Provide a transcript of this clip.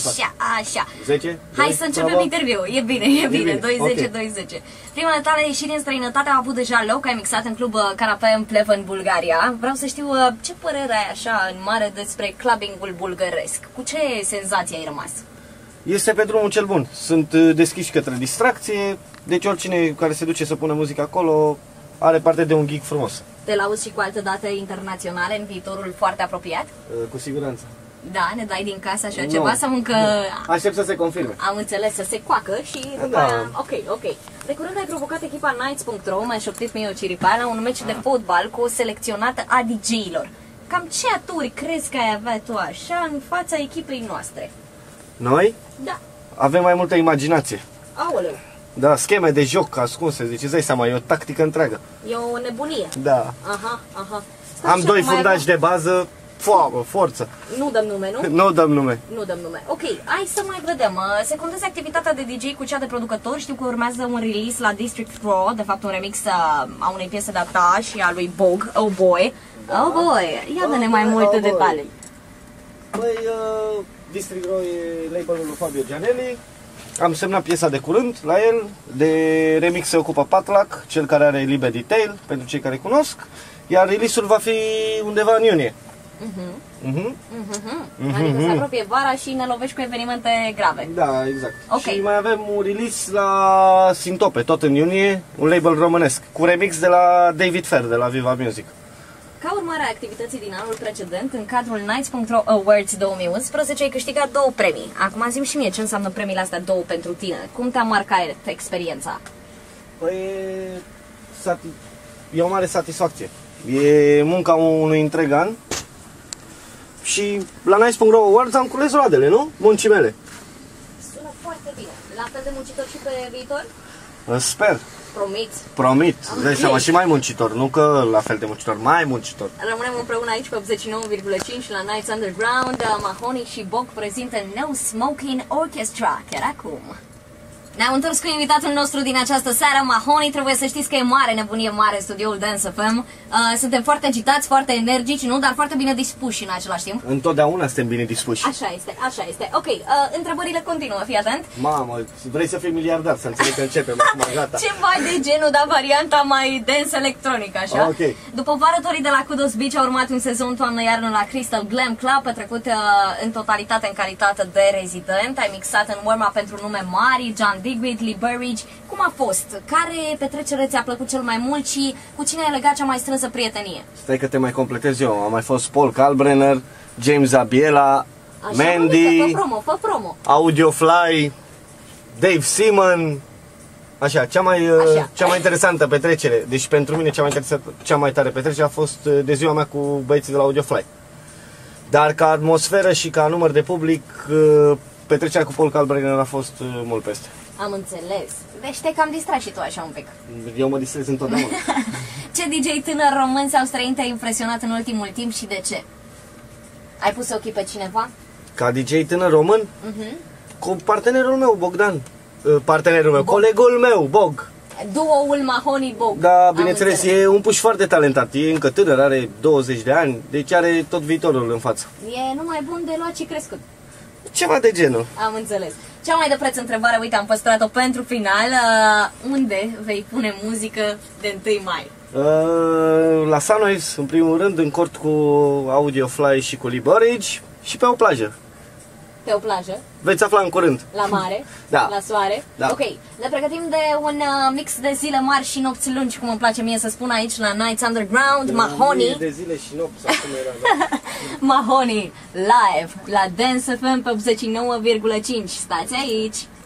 Așa, așa. 10? Hai să începem interviul. E bine, e bine. 2-10, okay. 2-10. Prima tale ieșire în străinătate a avut deja loc, ai mixat în club Canapé în Pleven, Bulgaria. Vreau să știu ce părere ai așa în mare despre clubbingul bulgăresc. Cu ce senzații ai rămas? Este pe drumul cel bun. Sunt deschiși către distracție, deci oricine care se duce să pună muzică acolo are parte de un gig frumos. Te lauzi și cu alte date internaționale în viitorul foarte apropiat? Cu siguranță. Da, ne dai din casă așa ceva sau încă... Aștept să se confirme. Am înțeles, să se coacă și după aia... Ok. De curând ai provocat echipa Nights.ro, mi-a șoptit mie o ciripală, la un meci de fotbal cu o selecționată a DJ-ilor. Cam ce aturi crezi că ai avea tu așa în fața echipei noastre? Noi? Da. Avem mai multă imaginație. Aoleu. Da, scheme de joc ascunse, deci îți dai seama, e o tactică întreagă. E o nebunie. Da. Aha. Am 2 fundași de bază, forță. Nu dăm nume, nu? Nu dăm nume. Nu dăm nume. Ok, hai să mai vedem. Secundezi activitatea de DJ cu cea de producător. Știu că urmează un release la District Raw, de fapt un remix a unei piese de-a ta și a lui Bog, Oh Boy. Oh Boy, ia dă-ne mai multe detalii. Păi, District Raw e label-ul lui Fabio Gianelli. Am semnat piesa de curând la el. De remix se ocupă Patlac, cel care are liber detail, pentru cei care cunosc. Iar release-ul va fi undeva în iunie. Adică se apropie vara și ne lovești cu evenimente grave. Da, exact. Okay. Și mai avem un release la Sintope, tot în iunie, un label românesc, cu remix de la David Fair, de la Viva Music. Ca urmare a activității din anul precedent, în cadrul Nights.ro Awards 2011 ai câștigat 2 premii. Acum zi-mi și mie ce înseamnă premiile astea 2 pentru tine. Cum te-a marcat experiența? Păi, e o mare satisfacție. E munca unui întreg an. Și la Nights.ro Awards am cules roadele, nu? Muncii mele. Sună foarte bine. La fel de muncitor și pe viitor? Sper. Promiți? Promit. Îți dai seama, și mai muncitor, nu că la fel de muncitor, mai muncitor. Rămânem împreună aici pe 89,5 la Nights Underground. Mahoney și Bog prezintă No Smoking Orchestra, chiar acum. Ne-am întors cu invitatul nostru din această seară, Mahoney. Trebuie să știți că e mare nebunie mare studioul Dance FM. Suntem foarte agitați, foarte energici, nu? Dar foarte bine dispuși în același timp. Întotdeauna suntem bine dispuși. Așa este. Ok, întrebările continuă, fii atent. Mamă, vrei să fii miliardar, să înțeleg că începem acum, gata. Ceva de genul, dar varianta mai dance electronic, așa. Ok. După varătorii de la Kudos Beach a urmat un sezon toamnă-iarnă la Crystal Glam Club, petrecut în totalitate în calitate de rezident. Ai mixat în warm-up pentru nume mari, John Digweed, Lee Burridge. Cum a fost? Care petrecere ți-a plăcut cel mai mult și cu cine ai legat cea mai strânsă prietenie? Stai că te mai completez eu. Am mai fost Paul Kalbrenner, James Abiela, Mandy, fă promo. Audiofly, Dave Simon. Așa, cea mai interesantă petrecere. Deci pentru mine cea mai tare petrecere a fost de ziua mea cu băieții de la Audiofly. Dar ca atmosferă și ca număr de public, petrecerea cu Paul Kalbrenner a fost mult peste. Am înțeles. Deci te cam distrai și tu așa un pic. Eu mă distrez întotdeauna. Ce DJ tânăr român sau străin te-a impresionat în ultimul timp și de ce? Ai pus ochii pe cineva? Ca DJ tânăr român? Cu partenerul meu, Bogdan. Partenerul meu, colegul meu, Bog. Duoul Mahoney Bog. Da, bineînțeles, e un puș foarte talentat. E încă tânăr, are 20 de ani, deci are tot viitorul în față. E numai bun de luat și crescut. Ceva de genul. Am înțeles. Cea mai de preț întrebare, uite, am păstrat-o pentru final. Unde vei pune muzică de 1 mai? La Sunwaves, în primul rând, în cort cu Audiofly și cu Lee Burridge și pe o plajă. Pe o plajă? Veți afla în curând. La mare? Da. La soare? Da. Ok, ne pregătim de un mix de zile mari și nopți lungi, cum îmi place mie să spun aici la Nights Underground. Mahoney. De zile și nopți, sau cum era, da. Mahoney, live, la Dance FM pe 89,5. Stați aici!